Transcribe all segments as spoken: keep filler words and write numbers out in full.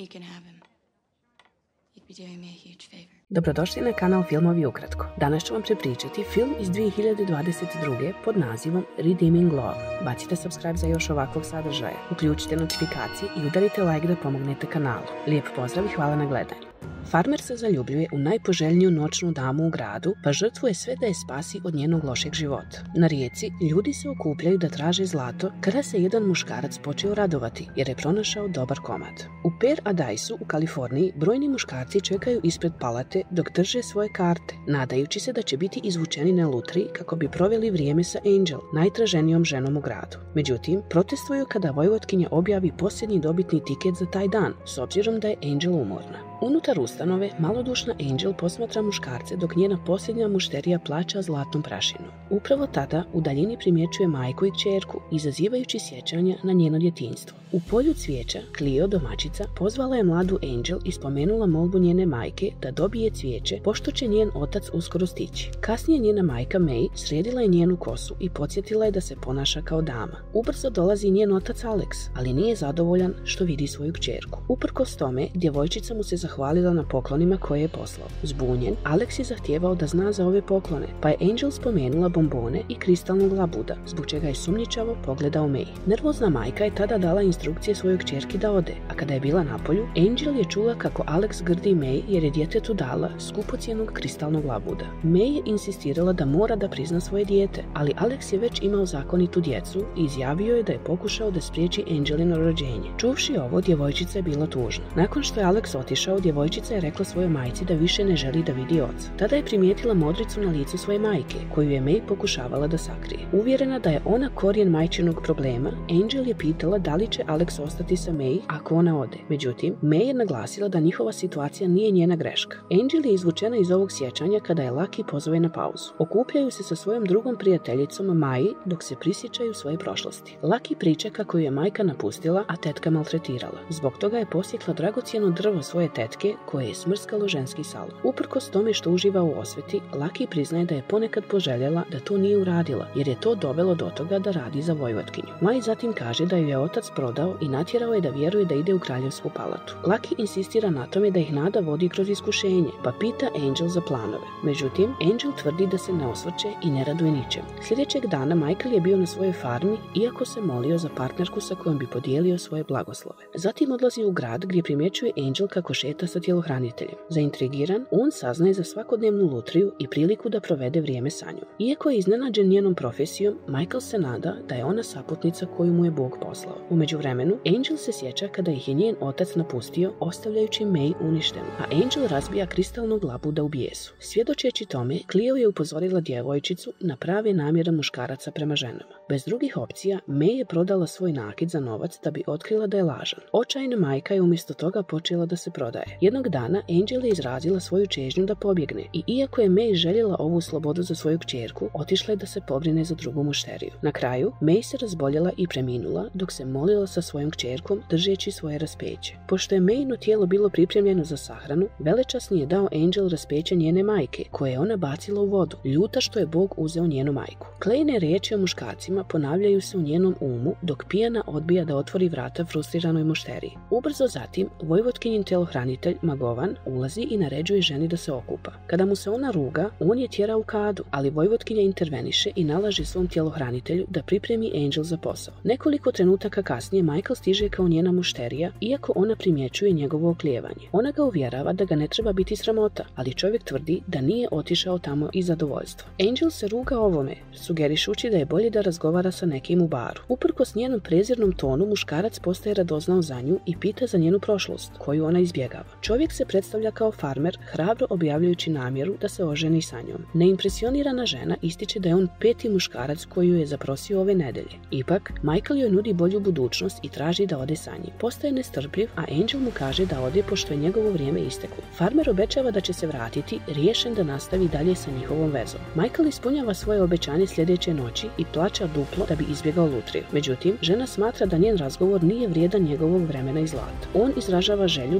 Dobrodošli na kanal Filmovi ukratko. Danas ću vam prepričati film iz dvije hiljade dvadeset druge pod nazivom Redeeming Love. Bacite subscribe za još ovakvog sadržaja, uključite notifikacije i udarite like da pomognete kanalu. Lijep pozdrav i hvala na gledanju. Farmer se zaljubljuje u najpoželjniju noćnu damu u gradu, pa žrtvuje sve da je spasi od njenog lošeg života. Na rijeci ljudi se okupljaju da traže zlato kada se jedan muškarac počeo radovati jer je pronašao dobar komad. U Paradise-u u Kaliforniji brojni muškarci čekaju ispred palate dok drže svoje karte, nadajući se da će biti izvučeni na lutriji kako bi proveli vrijeme sa Angel, najtraženijom ženom u gradu. Međutim, protestuju kada vojvotkinja objavi posljednji dobitni tiket za taj dan, s obzirom da je Angel umorna. Unutar ustanove, malodušna Angel posmatra muškarce dok njena posljednja mušterija plaća zlatnom prašinu. Upravo tada u daljini primjećuje majku i kćerku, izazivajući sjećanja na njeno djetinjstvo. U polju cvijeća, Cleo, domaćica, pozvala je mladu Angel i spomenula molbu njene majke da dobije cvijeće, pošto će njen otac uskoro stići. Kasnije njena majka May sredila je njenu kosu i podsjetila je da se ponaša kao dama. Ubrzo dolazi njen otac Alex, ali nije zadovoljan što vidi svoju kćerku. Uprkos tome, djevojčica mu se zahvalila na poklonima koje je poslao. Zbunjen, Alex je zahtijevao da zna za ove poklone, pa je Angel spomenula bombone i kristalnog labuda, zbog čega je sumnjičavo pogledao May. Nervozna majka je tada dala instrukcije svojoj kćerki da ode, a kada je bila napolju, Angel je čula kako Alex grdi May jer je djetetu dala skupocjenog kristalnog labuda. May je insistirala da mora da prizna svoje dijete, ali Alex je već imao zakonitu djecu i izjavio je da je pokušao da spriječi Angelino rođenje. Čuvši ovo, djevojčica je bila tužna. Nakon što je Alex otišao, djevojčica je rekla svojoj majci da više ne želi da vidi oca. Tada je primijetila modricu na licu svoje majke, koju je May pokušavala da sakrije. Uvjerena da je ona korijen majčinog problema, Angel je pitala da li će Alex ostati sa May ako ona ode. Međutim, May je naglasila da njihova situacija nije njena greška. Angel je izvučena iz ovog sjećanja kada je Lucky pozove na pauzu. Okupljaju se sa svojom drugom prijateljicom Mai dok se prisjećaju svoje prošlosti. Lucky priča kako ju je majka napustila, a tetka maltretirala. Zbog toga je posjekla dragocjeno drvo svoje tetke koje je smrskalo ženski salon. Uprkos tome što uživa u osveti, Lucky priznaje da je ponekad poželjela da to nije uradila, jer je to dovelo do toga da radi za vojvotkinju. Mai zatim kaže da ju je otac prodao i natjerao je da vjeruje da ide u kraljevsku palatu. Lucky insistira na tome da ih nada vodi kroz iskušenje, pa pita Angel za planove. Međutim, Angel tvrdi da se ne osvrće i ne raduje ničem. Sljedećeg dana Michael je bio na svojoj farmi, iako se molio za partnerku sa kojom bi podijelio svoje blagoslove. Zatim odlazi u grad gdje primjećuje Angel kako šeta sa tjelohraniteljem. Zaintrigiran, on saznaje za svakodnevnu lutriju i priliku da provede vrijeme sa njom. Iako je iznenađen njenom profesijom, Michael se nada da je ona saputnica koju mu je Bog poslao. U međuvremenu, Angel se sjeća kada ih je njen otac napustio, ostavljajući May uništenu, a Angel razbija kristalnog labuda u bijesu. Svjedočeći tome, Cleo je upozorila djevojčicu na prave namjere muškaraca prema ženama. Bez drugih opcija, May je prodala svoj nakit za novac da bi otkrila da je lažan. Očajna majka je umjesto toga počela da se prodaje. Jednog dana Angel je izrazila svoju čežnju da pobjegne i iako je May željela ovu slobodu za svoju kćerku, otišla je da se pobrine za drugu mušteriju. Na kraju, May se razboljela i preminula dok se molila sa svojom kćerkom držeći svoje raspeće. Pošto je Mayino tijelo bilo pripremljeno za sahranu, velečasni je dao Angel raspeće njene majke, koje je ona bacila u vodu, ljuta što je Bog uzeo njenu majku. Klejne riječi o muškarcima ponavljaju se u njenom umu dok pijana odbija da otvori vrata frustriranoj mušteriji. Ubrzo zatim, vojvotkinjin telohranitelj Magovan ulazi i naređuje ženi da se okupa. Kada mu se ona ruga, on je tjera u kadu, ali vojvotkinja interveniše i nalaže svom tjelohranitelju da pripremi Angel za posao. Nekoliko trenutaka kasnije Michael stiže kao njena mušterija, iako ona primjećuje njegovo oklijevanje. Ona ga uvjerava da ga ne treba biti sramota, ali čovjek tvrdi da nije otišao tamo iz zadovoljstva. Angel se ruga ovome, sugerišući da je bolje da razgovara sa nekim u baru. Uprkos njenom prezirnom tonu, muškarac postaje radoznao za nju i pita za njenu prošlost, koju ona izbjegava. Čovjek se predstavlja kao farmer, hrabro objavljujući namjeru da se oženi sa njom. Neimpresionirana žena ističe da je on peti muškarac koju je zaprosio ove nedelje. Ipak, Michael joj nudi bolju budućnost i traži da ode sa njim. Postaje nestrpljiv, a Angel mu kaže da ode pošto je njegovo vrijeme isteklo. Farmer obećava da će se vratiti, riješen da nastavi dalje sa njihovom vezom. Michael ispunjava svoje obećanje sljedeće noći i plaća duplo da bi izbjegao lutriju. Međutim, žena smatra da njen razgovor nije vrijedan njegovog vremena i zlata. On izražava želju da je odvede,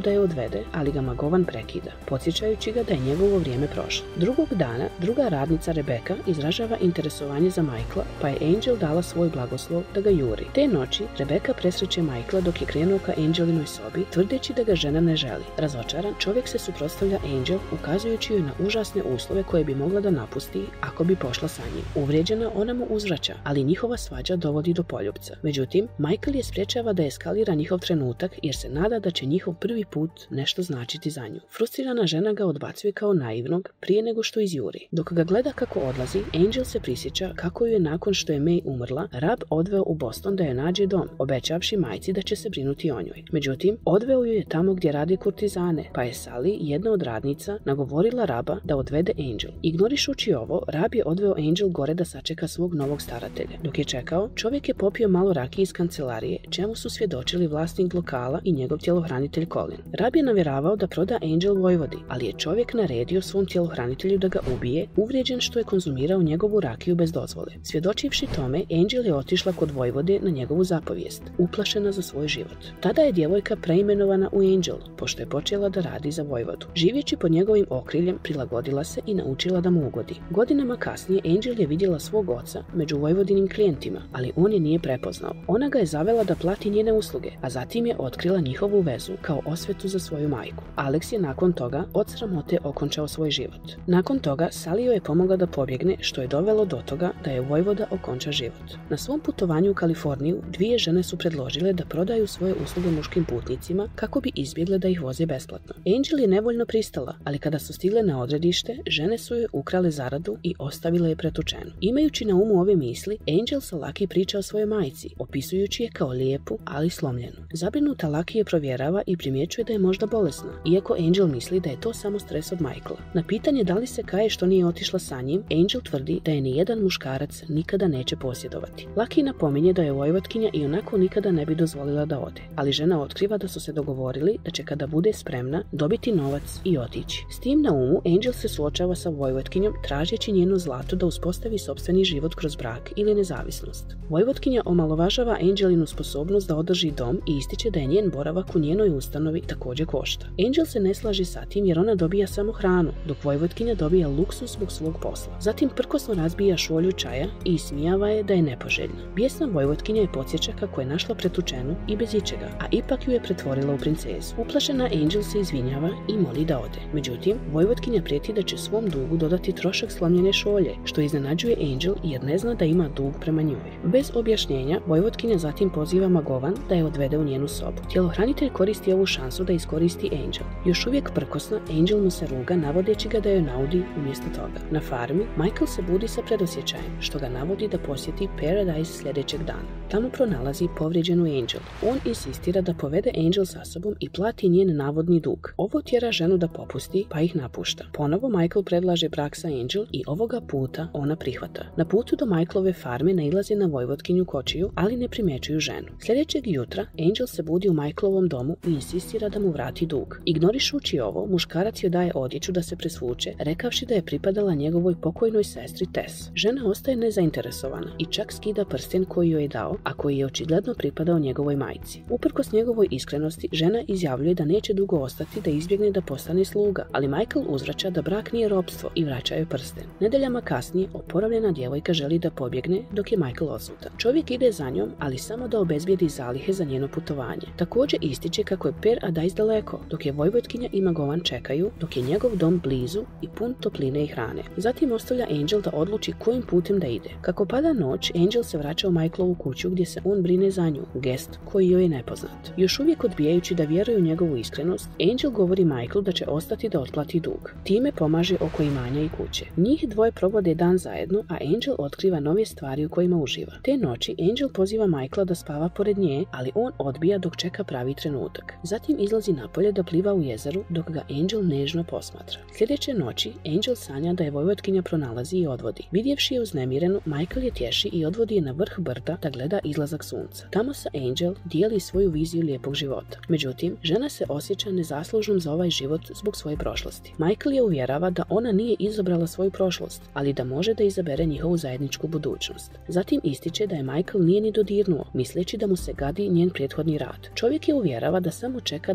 odvede, ali ga McGowan prekida, podsjećajući ga da je njegovo vrijeme prošlo. Drugog dana, druga radnica Rebecca izražava interesovanje za Michaela, pa je Angel dala svoj blagoslov da ga juri. Te noći, Rebecca presreće Michaela dok je krenuo ka Angelinoj sobi, tvrdeći da ga žena ne želi. Razočaran, čovjek se suprotstavlja Angel, ukazujući joj na užasne uslove koje bi mogla da napusti ako bi pošla sa njim. Uvrijeđena, ona mu uzvraća, ali njihova svađa dovodi do poljupca. Međutim, Michael je sprečava da eskalira njihov trenutak jer se nada da će njihov prvi put nešto značiti za nju. Frustrirana žena ga odbacuje kao naivnog prije nego što izjuri. Dok ga gleda kako odlazi, Angel se prisjeća kako ju je nakon što je May umrla, Rab odveo u Boston da joj nađe dom, obećavši majci da će se brinuti o njoj. Međutim, odveo ju je tamo gdje rade kurtizane, pa je Sally, jedna od radnica, nagovorila Raba da odvede Angel. Ignorišući ovo, Rab je odveo Angel gore da sačeka svog novog staratelja. Dok je čekao, čovjek je popio malo rakije iz kancelarije, čemu su svjedočili vlasnik lokala i njegov tjelohranitelj Colin. Rab je navjeravao da proda Angel Vojvodi, ali je čovjek naredio svom tjelohranitelju da ga ubije, uvrijeđen što je konzumirao njegovu rakiju bez dozvole. Svjedočivši tome, Angel je otišla kod Vojvode na njegovu zapovijest, uplašena za svoj život. Tada je djevojka preimenovana u Angel, pošto je počela da radi za Vojvodu. Živeći pod njegovim okriljem, prilagodila se i naučila da mu ugodi. Godinama kasnije Angel je vidjela svog oca među Vojvodinim klijentima, ali on je nije prepoznao. Ona ga je zavela da plati njene usluge, a zatim je otkrila njihovu vezu kao osvetu za svoju majku. Alex je nakon toga od sramote okončao svoj život. Nakon toga Sally joj je pomogla da pobjegne, što je dovelo do toga da je Vojvoda okonča život. Na svom putovanju u Kaliforniju dvije žene su predložile da prodaju svoje usluge muškim putnicima kako bi izbjegle da ih voze besplatno. Angel je nevoljno pristala, ali kada su stigle na odredište, žene su joj ukrale zaradu i ostavile je pretučenu. Imajući na umu ove misli, Angel sa Lucky priča o svojoj majci, opisujući je kao lijepu, ali slomljenu. Zabrinuta Lucky je provjerava i primjećuje da je možda bolesna, iako Angel misli da je to samo stres od Michaela. Na pitanje da li se kaje što nije otišla sa njim, Angel tvrdi da je nijedan muškarac nikada neće posjedovati. Lucky napominje da je Vojvotkinja i onako nikada ne bi dozvolila da ode, ali žena otkriva da su se dogovorili da će kada bude spremna dobiti novac i otići. S tim na umu, Angel se suočava sa Vojvotkinjom tražeći njenu zlatu da uspostavi sopstveni život kroz brak ili nezavisnost. Vojvotkinja omalovažava Angelinu sposobnost da održi dom i ističe da je njen boravak u njenoj ustanovi također košta. Angel se ne slaže sa tim jer ona dobija samo hranu, dok Vojvotkinja dobija luksus zbog svog posla. Zatim prkosno razbija šolju čaja i ismijava je da je nepoželjna. Bijesna Vojvotkinja je podsjeća kako je našla pretučenu i bez ičega, a ipak ju je pretvorila u princezu. Uplašena Angel se izvinjava i moli da ode. Međutim, Vojvotkinja prijeti da će svom dugu dodati trošak slomljene šolje, što iznenađuje Angel jer ne zna da ima dug prema njoj. Bez objašnjenja, Vojvotkinja zatim poziva McGowan da je odvede u njenu sobu. Tjelohranitelj koristi ovu šansu da iskoristi Angel. Još uvijek prkosna, Angel mu se ruga navodeći ga da joj naudi umjesto toga. Na farmi, Michael se budi sa predosjećajem, što ga navodi da posjeti Paradise sljedećeg dana. Tamo pronalazi povrijeđenu Angel. On insistira da povede Angel sa sobom i plati njen navodni dug. Ovo tjera ženu da popusti, pa ih napušta. Ponovo Michael predlaže brak sa Angel i ovoga puta ona prihvata. Na putu do Michaelove farme nailazi na Vojvotkinju kočiju, ali ne primjećuju ženu. Sljedećeg jutra Angel se budi u Michaelovom domu i insistira da mu vrati dug. Ignorišući ovo, muškarac joj daje odjeću da se presvuče, rekavši da je pripadala njegovoj pokojnoj sestri Tess. Žena ostaje nezainteresovana i čak skida prsten koji joj je dao, a koji je očigledno pripadao njegovoj majci. Uprkos njegovoj iskrenosti, žena izjavljuje da neće dugo ostati da izbjegne da postane sluga, ali Michael uzvraća da brak nije ropstvo i vraća joj prsten. Nedeljama kasnije, oporavljena djevojka želi da pobjegne dok je Michael odsutan. Čovjek ide za njom, ali samo da obezbijedi zalihe za njeno putovanje. Također ističe kako je Paradise daleko, dok je Vojvotkinja i McGowan čekaju, dok je njegov dom blizu i pun topline i hrane. Zatim ostavlja Angel da odluči kojim putem da ide. Kako pada noć, Angel se vraća u Michaelovu kuću gdje se on brine za nju, gest koji joj je nepoznat. Još uvijek odbijajući da vjeruje u njegovu iskrenost, Angel govori Michaelu da će ostati da otplati dug. Time pomaže oko imanja i kuće. Njih dvoje provode dan zajedno, a Angel otkriva nove stvari u kojima uživa. Te noći Angel poziva Michaela da spava pored nje, ali on odbija dok čeka pravi trenutak. Zatim izlazi napolje da pliva u jezeru, dok ga Angel nežno posmatra. Sljedeće noći Angel sanja da je Vojvotkinja pronalazi i odvodi. Vidjevši je uznemirenu, Michael je tješi i odvodi je na vrh brda da gleda izlazak sunca. Tamo sa Angel dijeli svoju viziju lijepog života. Međutim, žena se osjeća nezaslužnom za ovaj život zbog svoje prošlosti. Michael je uvjerava da ona nije izabrala svoju prošlost, ali da može da izabere njihovu zajedničku budućnost. Zatim ističe da je Michael nije ni dodirnuo, misleći da mu se gadi njen prethodni rad. Čovjek je uvjerava da samo čeka da to nešto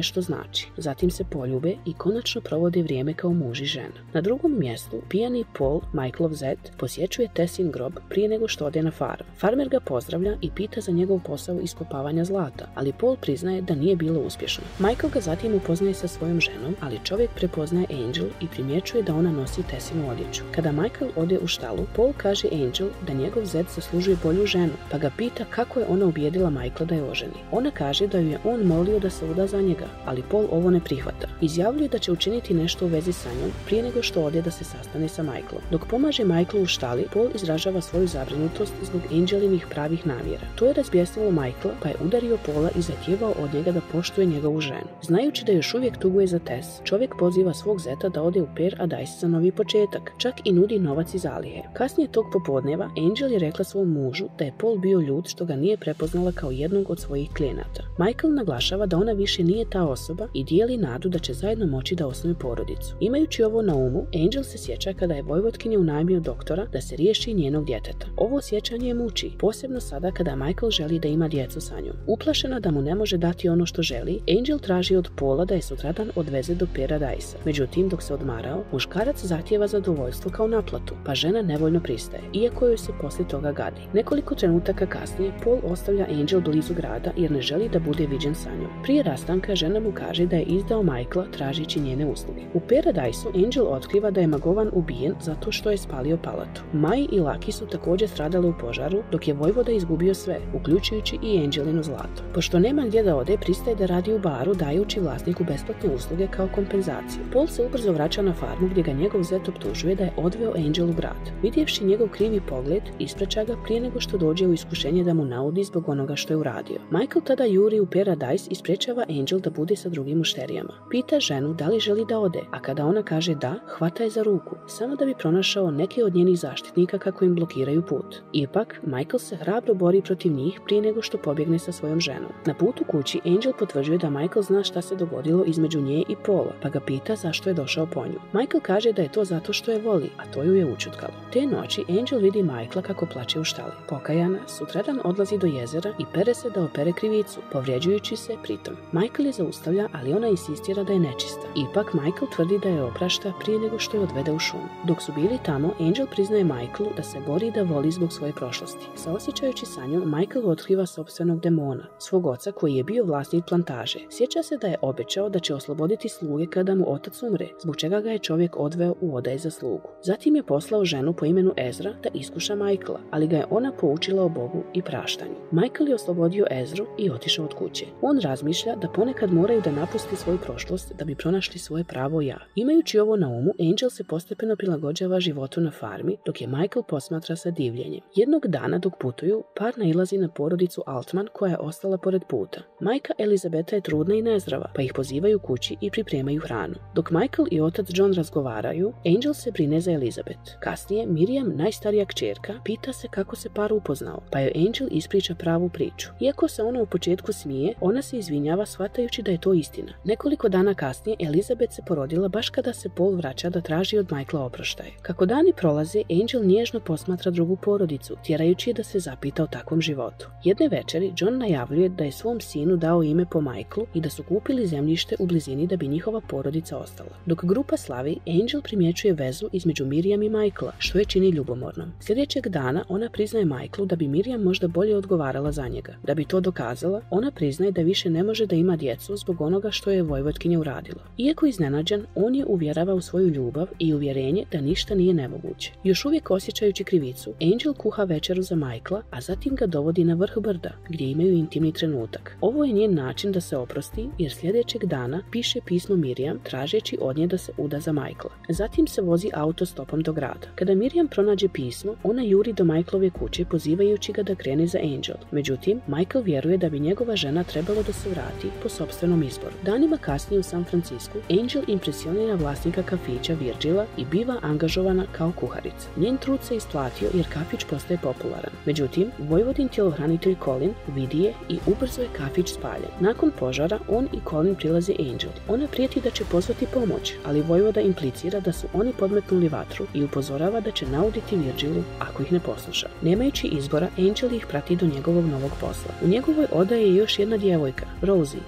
nešto znači. Zatim se poljube i konačno provode vrijeme kao muž i žena. Na drugom mjestu pijani Paul, Michaelov zet, posjećuje Tessin grob prije nego što ode na farm. Farmer ga pozdravlja i pita za njegov posao iskopavanja zlata, ali Paul priznaje da nije bilo uspješno. Michael ga zatim upoznaje sa svojom ženom, ali čovjek prepoznaje Angel i primjećuje da ona nosi Tessinu odjeću. Kada Michael ode u štalu, Paul kaže Angel da njegov zet zaslužuje bolju ženu, pa ga pita kako je ona ubijedila Michaela da je oženi. Ona kaže da ju je on molio da se uda za njega, ali Paul ovo ne prihvata. Izjavljuje da će učiniti nešto u vezi sa njom prije nego što ode da se sastane sa Michaelom. Dok pomaže Michaelu u štali, Paul izražava svoju zabrinutost zbog Angelinih pravih namjera. To je razbjesnilo Michaela, pa je udario Paula i zahtijevao od njega da poštuje njegovu ženu. Znajući da još uvijek tuguje za Tess, čovjek poziva svog zeta da ode u Paradise za novi početak, čak i nudi novac iz zalihe. Kasnije tog popodneva Angel je rekla svom mužu da je Paul bio ljut što ga nije prepoznala kao jednog od svojih klijenata. Michael naglašava da ona više nije ta osoba i dijeli nadu da će zajedno moći da osnuju porodicu. Imajući ovo na umu, Angel se sjeća kada je Vojvotkinja unajmio doktora da se riješi njenog djeteta. Ovo sjećanje je muči, posebno sada kada Michael želi da ima djecu sa njom. Uplašena da mu ne može dati ono što želi, Angel traži od Paula da je sutradan odveze do Paradise. Međutim, dok se odmarao, muškarac zahtijeva zadovoljstvo kao naplatu, pa žena nevoljno pristaje, iako joj se poslije toga gadi. Nekoliko trenutaka kasnije, Paul ostavlja Angel blizu grada jer ne želi da bude viđen sa njom. Prije rastanka žena mu kaže da je izdao Michaela tražići njene usluge. U Paradise-u Angel otkriva da je Magovan ubijen zato što je spalio palatu. Mai i Lucky su također stradali u požaru, dok je Vojvoda izgubio sve, uključujući i Angelino zlato. Pošto nema gdje da ode, pristaje da radi u baru dajući vlasniku besplatne usluge kao kompenzaciju. Paul se ubrzo vraća na farmu gdje ga njegov zet optužuje da je odveo Angel u grad. Vidjevši njegov krivi pogled, ispraća ga prije nego što dođe u iskušenje da mu naudi zbog onoga što je uradio. Michael tada juri u Paradise i sprečava Angel da bude sa drugim mušterijama. Pita ženu da li želi da ode, a kada ona kaže da, hvata je za ruku, samo da bi pronašao neke od njenih zaštitnika kako im blokiraju put. Ipak, Michael se hrabro bori protiv njih prije nego što pobjegne sa svojom ženom. Na putu kući Angel potvrđuje da Michael zna šta se dogodilo između nje i Paula, pa ga pita zašto je došao po nju. Michael kaže da je to zato što je voli, a to ju je učutkalo. Te noći Angel vidi Michaela kako plače u štali. Pokajana, sutradan odlazi do jezera i pere se da opere krivicu, povrijeđujući se pritom. Michael je zaustavlja, ali ona insistira da je nečista. Ipak Michael tvrdi da je oprašta prije nego što je odvede u šumu. Dok su bili tamo, Angel priznaje Michaelu da se bori da voli zbog svoje prošlosti. Saosjećajući sa njom, Michael otkriva sopstvenog demona, svog oca koji je bio vlasnik plantaže. Sjeća se da je obećao da će osloboditi sluge kada mu otac umre, zbog čega ga je čovjek odveo u odaj za slugu. Zatim je poslao ženu po imenu Ezra da iskuša Michaela, ali ga je ona poučila o Bogu i praštanju. Michael je oslobodio Ezru i otišao od kuće. On razmišlja da ponekad moraju da napusti svoju prošlost da bi pronašli svoje pravo ja. Imajući ovo na umu, Angel se postepeno prilagođava životu na farmi, dok je Michael posmatra sa divljenjem. Jednog dana dok putuju, par nailazi na porodicu Altman koja je ostala pored puta. Majka Elizabeta je trudna i nezdrava, pa ih pozivaju kući i pripremaju hranu. Dok Michael i otac John razgovaraju, Angel se brine za Elizabeth. Kasnije, Miriam, najstarija kćerka, pita se kako se par upoznao, pa joj Angel ispriča pravu priču. Iako se ona u početku smije, ona se izvinjava shvatajući da je to istina. Nekoliko dana kasnije, Elizabeth se porodila baš kada se Paul vraća da traži od Michaela oproštaj. Kako dani prolaze, Angel nježno posmatra drugu porodicu, tjerajući je da se zapita o takvom životu. Jedne večeri, John najavljuje da je svom sinu dao ime po Michaelu i da su kupili zemljište u blizini da bi njihova porodica ostala. Dok grupa slavi, Angel primjećuje vezu između Miriam i Michaela, što je čini ljubomornom. Sljedećeg dana ona priznaje Michaelu da bi Miriam možda bolje odgovarala za njega. Da bi to dokazala, ona priznaje da više ne može da ima djecu zbog onoga što je Vojvotkinja uradila. Iako iznenađen, on je uvjerava u svoju ljubav i uvjerenje da ništa nije nemoguće. Još uvijek osjećajući krivicu, Angel kuha večeru za Michaela, a zatim ga dovodi na vrh brda, gdje imaju intimni trenutak. Ovo je njen način da se oprosti, jer sljedećeg dana piše pismo Miriam tražeći od nje da se uda za Michaela. Zatim se vozi autostopom do grada. Kada Miriam pronađe pismo, ona juri do Michaelove kuće pozivajući ga da krene za Angel. Međutim, Michael vjeruje da bi njegova žena trebalo da se vrati po sopstvenom izboru. Danima kasnije u San Francisku, Angel impresionira vlasnika kafića Virgila i biva angažovana kao kuharica. Njen trud se isplatio jer kafić postaje popularan. Međutim, Vojvodin tjelohranitelj Colin vidi je i ubrzo je kafić spaljen. Nakon požara, on i Colin prilaze Angel. Ona prijeti da će pozvati pomoć, ali Vojvoda implicira da su oni podmetnuli vatru i upozorava da će nauditi Virgilu ako ih ne posluša. Nemajući izbora, Angel ih prati do njegovog novog posla. U njegovoj odaji je još jedna djevojka, Rosie, pa je posle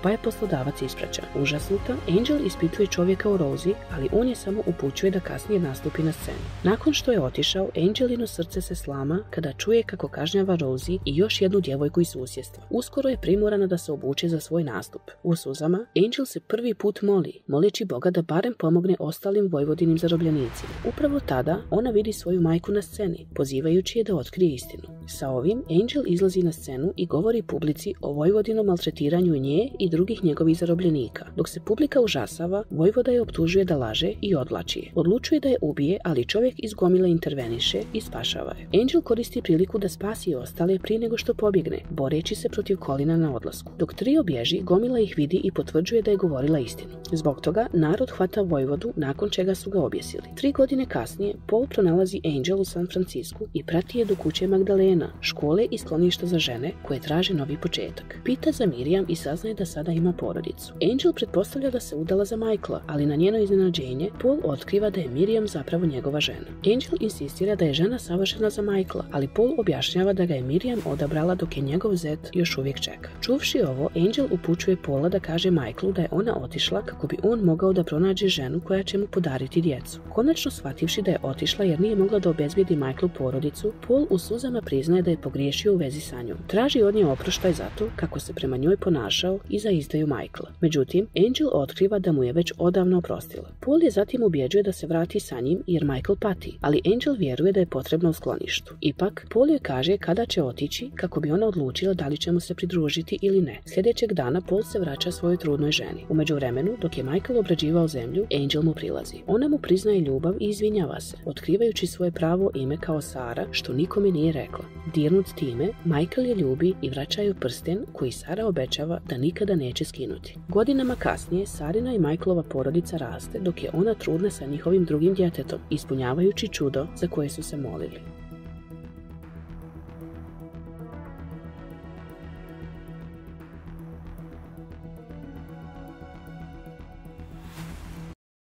poslodavac ispraća. Užasnuta, Angel ispituje čovjeka u Rosie, ali on je samo upućuje da kasnije nastupi na scenu. Nakon što je otišao, Angelino srce se slama kada čuje kako kažnjava Rosie i još jednu djevojku iz susjedstva. Uskoro je primorana da se obuče za svoj nastup. U suzama, Angel se prvi put moli, moleći Boga da barem pomogne ostalim Vojvodinim zarobljenicima. Upravo tada ona vidi svoju majku na sceni, pozivajući je da otkrije istinu. Sa ovim, Angel izlazi na scenu i govori publici o Vojvodinom maltretiranju nje i drugih njegovih zarobljenika. Dok se publika užasava, Vojvoda je optužuje da laže i odvlači je. Odlučuje da je ubije, ali čovjek iz gomile interveniše i spašava je. Angel koristi priliku da spasi ostale prije nego što pobjegne, boreći se protiv Colina na odlasku. Dok trio bježi, gomila ih vidi i potvrđuje da je govorila istinu. Zbog toga, narod hvata Vojvodu, nakon čega su ga objesili. Tri godine kasnije, Paul pronalazi Angel u San Francisku i prati je do kuće Magdalena, škole i skloništa za žene koje traže novi početak. Pita za Miriam i saznaje da sada ima porodicu. Angel pretpostavlja da se udala za Michaela, ali na njeno iznenađenje Paul otkriva da je Miriam zapravo njegova žena. Angel insistira da je žena savršena za Michaela, ali Paul objašnjava da ga je Miriam odabrala dok je njegov zet još uvijek čeka. Čuvši ovo, Angel upućuje Paula da kaže Michaelu da je ona otišla kako bi on mogao da pronađe ženu koja će mu podariti djecu. Konačno shvativši da je otišla jer nije mogla da obezbijedi Michaelu porodicu, Paul u suzama priznaje da je pogriješio u vezi sa njom. Traži od nje oproštaj zato kako se prema njoj ponašao i za izdaju Michaela. Međutim, Angel otkriva da mu je već odavno oprostila. Paul je zatim ubjeđuje da se vrati sa njim jer Michael pati, ali Angel vjeruje da je potrebno u skloništu. Ipak, Paul joj kaže kada će otići kako bi ona odlučila da li će mu se pridružiti ili ne. Sljedećeg dana Paul se vraća svojoj trudnoj ženi. U međuvremenu, dok je Michael obrađivao zemlju, Angel mu prilazi. Ona mu priznaje ljubav i izvinjava se, otkrivajući svoje pravo ime kao Sara, što nikome nije rekla. Dirnut time, Michael je ljubi i vraća joj prsten koji Sara obećava da nikada neće skinuti. Godinama kasnije, Sarina i Michaelova porodica raste dok je ona trudna sa njihovim drugim djetetom, ispunjavajući čudo za koje su se molili.